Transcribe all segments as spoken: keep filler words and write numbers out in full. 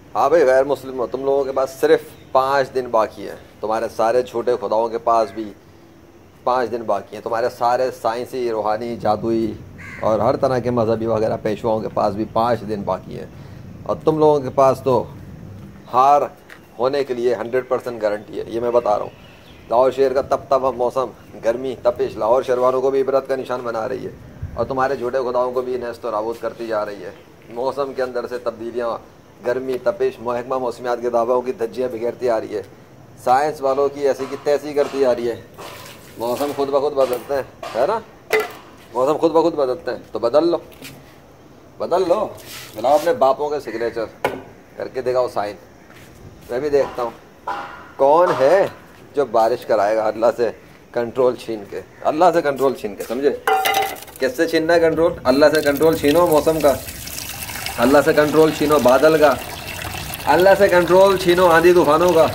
हाँ भाई गैर मुस्लिम हो, तुम लोगों के पास सिर्फ पाँच दिन बाकी है। तुम्हारे सारे झूठे खुदाओं के पास भी पाँच दिन बाकी हैं। तुम्हारे सारे साइंसी, रूहानी, जादुई और हर तरह के मजहबी वगैरह पेशवाओं के पास भी पाँच दिन बाकी हैं। और तुम लोगों के पास तो हार होने के लिए हंड्रेड परसेंट गारंटी है, ये मैं बता रहा हूँ। लाहौर शहर का तप तप मौसम, गर्मी, तपिश लाहौर शहर वालों को भी इबरत का निशान बना रही है और तुम्हारे झूठे खुदाओं को भी नस्त और नाबूद करती जा रही है। मौसम के अंदर से तब्दीलियाँ, गर्मी, तपिश, महकमा मौसमियात के दावों की धज्जियाँ बिखेरती आ रही है। साइंस वालों की ऐसी की तैसी करती आ रही है। मौसम खुद ब खुद बदलते हैं, है ना, मौसम खुद ब खुद बदलते हैं, तो बदल लो बदल लो मिलाओ अपने बापों के सिग्नेचर करके दिखाओ साइन। मैं भी देखता हूँ कौन है जो बारिश कराएगा अल्लाह से कंट्रोल छीन के, अल्लाह से कंट्रोल छीन के, समझे। किससे छीनना है कंट्रोल? अल्लाह से कंट्रोल छीनो मौसम का, अल्लाह से कंट्रोल छीनो बादल का, अल्लाह से कंट्रोल छीनो आंधी तूफानों का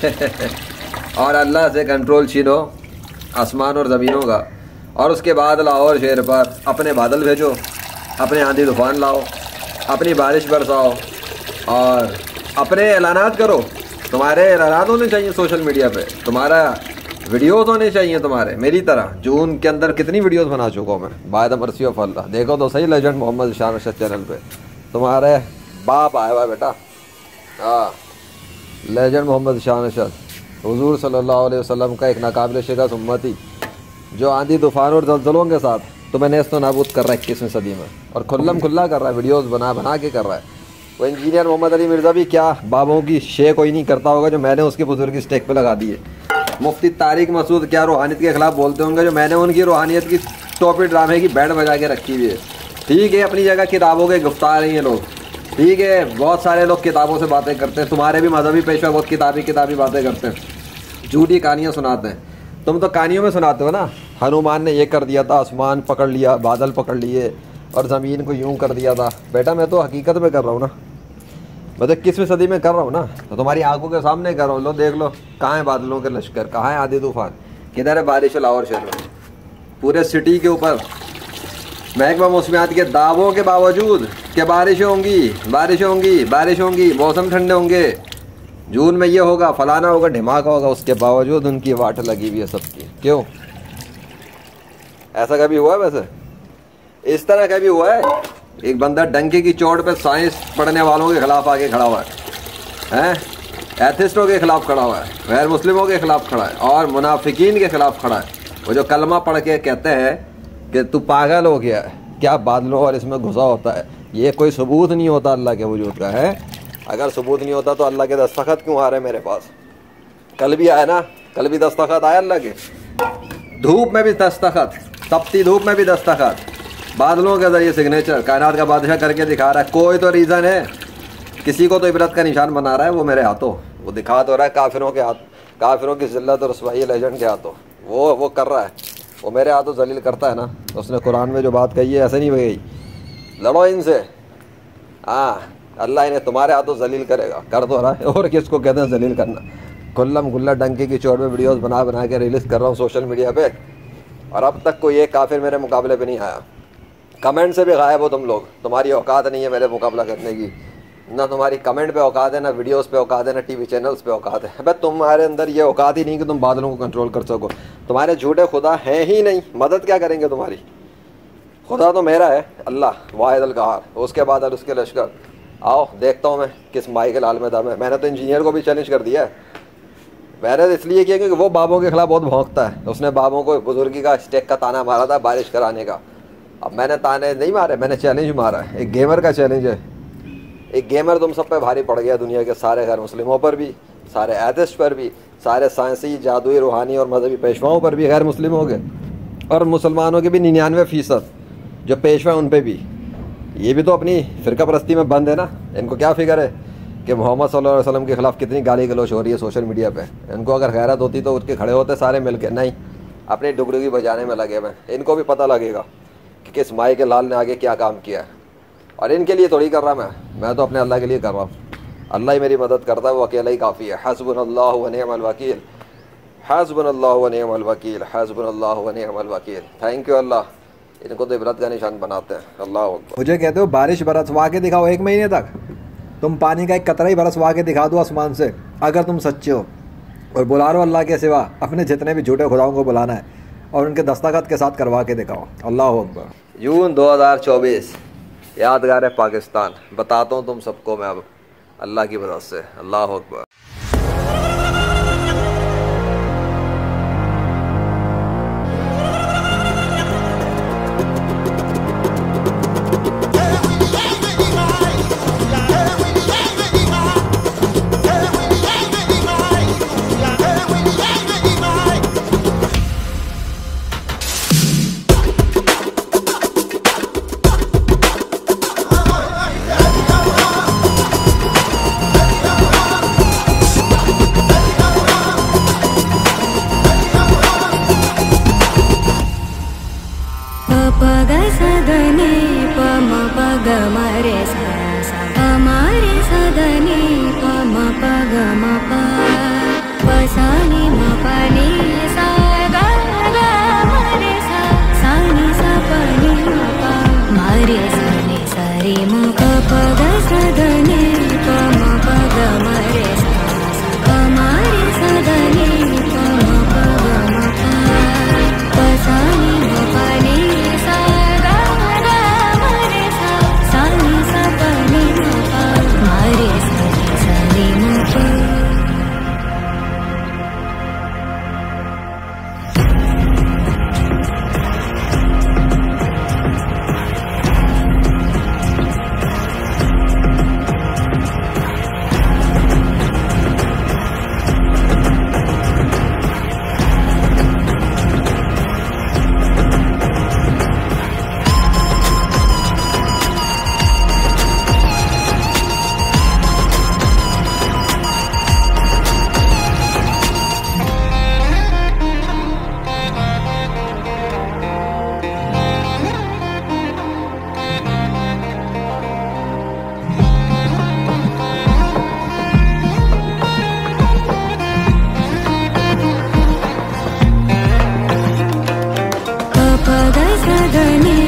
और अल्लाह से कंट्रोल छीनो आसमान और ज़मीनों का। और उसके बाद लाहौर शहर पर अपने बादल भेजो, अपने आंधी तूफान लाओ, अपनी बारिश बरसाओ और अपने ऐलानात करो। तुम्हारे ऐलानात होने चाहिए सोशल मीडिया पे, तुम्हारा वीडियोस होने चाहिए तुम्हारे, मेरी तरह। जून के अंदर कितनी वीडियोस बना चुका हूँ मैं, by the mercy of Allah. देखो तो सही लेजेंड मोहम्मद शान अरशद चैनल पे तुम्हारे बाप आया हुआ बेटा। हाँ, लेजेंड मोहम्मद शान अरशद हुजूर सल्लल्लाहु अलैहि वसल्लम का एक नाकाबिल शिकस्त उम्मती, जो आंधी तूफान और जलजलों के साथ तुम्हें नेस्त नाबूद कर रहा है इक्कीसवीं सदी में, और खुल्लम खुल्ला कर रहा है, वीडियोस बना बना के कर रहा है। वो इंजीनियर मोहम्मद अली मिर्ज़ा भी क्या बाबों की शे कोई नहीं करता होगा जो मैंने उसके बुजुर्ग की स्टेक पे लगा दी है। मुफ्ती तारिक मसूद क्या रूहानियत के खिलाफ बोलते होंगे जो मैंने उनकी रूहानियत की टोपी ड्रामे की बैंड बजा के रखी हुई है। ठीक है, अपनी जगह किताबों के गुफ्तार हैं ये लोग, ठीक है, बहुत सारे लोग किताबों से बातें करते हैं। तुम्हारे भी मजहबी पेशवा बहुत किताबी किताबी बातें करते हैं, झूठी कहानियाँ सुनाते हैं। तुम तो कहानियों में सुनाते हो ना, हनुमान ने ये कर दिया था, आसमान पकड़ लिया, बादल पकड़ लिए और ज़मीन को यूं कर दिया था। बेटा मैं तो हकीकत में कर रहा हूँ ना, मैं तो इक्कीसवीं सदी में कर रहा हूँ ना, तो तुम्हारी आंखों के सामने कर रहा हूँ। लो देख लो, कहाँ है बादलों के लश्कर, कहाँ है आंधी तूफान, किधर है बारिश लाहौर शहर में। पूरे सिटी के ऊपर महकमा मौसमियात के दावों के बावजूद कि बारिश होंगी बारिश होंगी बारिश होंगी, मौसम ठंडे होंगे, जून में ये होगा, फलाना होगा, ढिमाका होगा, उसके बावजूद उनकी वाट लगी हुई है सबकी। क्यों? ऐसा कभी हुआ है? वैसे इस तरह कभी हुआ है? एक बंदा डंके की चोट पे साइंस पढ़ने वालों के खिलाफ आगे खड़ा हुआ है, हैं, एथिस्टों के खिलाफ खड़ा हुआ है, गैर मुस्लिमों के खिलाफ खड़ा है और मुनाफिकीन के खिलाफ खड़ा है। वो जो कलमा पढ़ के कहते हैं कि तू पागल हो गया है, क्या बादलों और इसमें घुसा होता है, ये कोई सबूत नहीं होता अल्लाह के वजूद का है। अगर सबूत नहीं होता तो अल्लाह के दस्तखत क्यों आ रहे हैं मेरे पास? कल भी आया ना, कल भी दस्तखत आया अल्लाह के, धूप में भी दस्तखत, तपती धूप में भी दस्तखत, बादलों के जरिए सिग्नेचर, कायनात का बादशाह करके दिखा रहा है। कोई तो रीज़न है, किसी को तो इबरत का निशान बना रहा है, वो मेरे हाथों, वो दिखा तो रहा है काफिरों के हाथ, काफिरों की जिल्लत और रसवाई लेजेंड के हाथों, वो वो कर रहा है, वो मेरे हाथों जलील करता है ना। तो उसने कुरान में जो बात कही है ऐसे नहीं गई, लड़ो इनसे, हाँ अल्लाह इन्हें तुम्हारे हाथों जलील करेगा, कर दो रहा है। और किसको कहते हैं जलील करना? खुल्लम खुल्ला डंके की चोट में वीडियोस बना बना के रिलीज़ कर रहा हूँ सोशल मीडिया पे, और अब तक कोई एक काफिर मेरे मुकाबले पे नहीं आया। कमेंट से भी गायब हो तुम लोग, तुम्हारी औकात नहीं है मेरे मुकाबला करने की, ना तुम्हारी कमेंट पे औकात है, ना वीडियोस पे औकात है, ना टीवी चैनल्स पे औकात है। भाई तुम्हारे अंदर ये औकात ही नहीं कि तुम बादलों को कंट्रोल कर सको, तुम्हारे झूठे खुदा हैं ही नहीं, मदद क्या करेंगे तुम्हारी? खुदा तो मेरा है, अल्लाह वाहिद अल कहार, उसके बाद और उसके लश्कर। आओ देखता हूँ मैं किस माई के लाल में दम है। मैंने तो इंजीनियर को भी चैलेंज कर दिया है, मैंने तो इसलिए किया क्योंकि वो बाबों के खिलाफ बहुत भौंकता है। उसने बाबों को बुजुर्गी का स्टेक का ताना मारा था बारिश कराने का। अब मैंने ताने नहीं मारे, मैंने चैलेंज मारा है, एक गेमर का चैलेंज है। एक गेमर तुम सब पे भारी पड़ गया, दुनिया के सारे गैर मुस्लिमों पर भी, सारे एथिस्ट पर भी, सारे साइंसी, जादुई, रूहानी और मजहबी पेशवाओं पर भी, गैर मुस्लिमों के और मुसलमानों के भी निन्यानवे फ़ीसद जो पेशवा उन पर भी। ये भी तो अपनी फ़िरका परस्ती में बंद है ना। इनको क्या फिक्र है कि मोहम्मद सल्लल्लाहु अलैहि वसल्लम के ख़िलाफ़ कितनी गाली गलौच हो रही है सोशल मीडिया पे। इनको अगर गैरत होती तो उठ के खड़े होते सारे मिल के, नहीं, अपनी डुगडुगी बजाने में लगे हुए। इनको भी पता लगेगा कि किस माई के लाल ने आगे क्या काम किया है, और इनके लिए थोड़ी कर रहा मैं मैं तो अपने अल्लाह के लिए कर रहा हूँ। अल्लाह ही मेरी मदद करता है, वो अकेला ही काफ़ी है। हस्बुनल्लाहु व निअमल वकील, हस्बुनल्लाहु व निअमल वकील, हस्बुनल्लाहु व निअमल वकील। थैंक यू अल्लाह, इनको तो इबरत का निशान बनाते हैं। अल्लाह मुझे कहते हो बारिश बरसवा के दिखाओ एक महीने तक, तुम पानी का एक कतरा ही बरसवा के दिखा दो आसमान से, अगर तुम सच्चे हो, और बुला रहे हो अल्लाह के सिवा अपने जितने भी झूठे खुदाओं को बुलाना है और उनके दस्तखत के साथ करवा के दिखाओ। अल्लाह अकबर। जून दो हज़ार चौबीस, यादगार है पाकिस्तान। बताता हूँ तुम सबको मैं अब अल्लाह की मदद से। अल्लाह अकबर। Sudani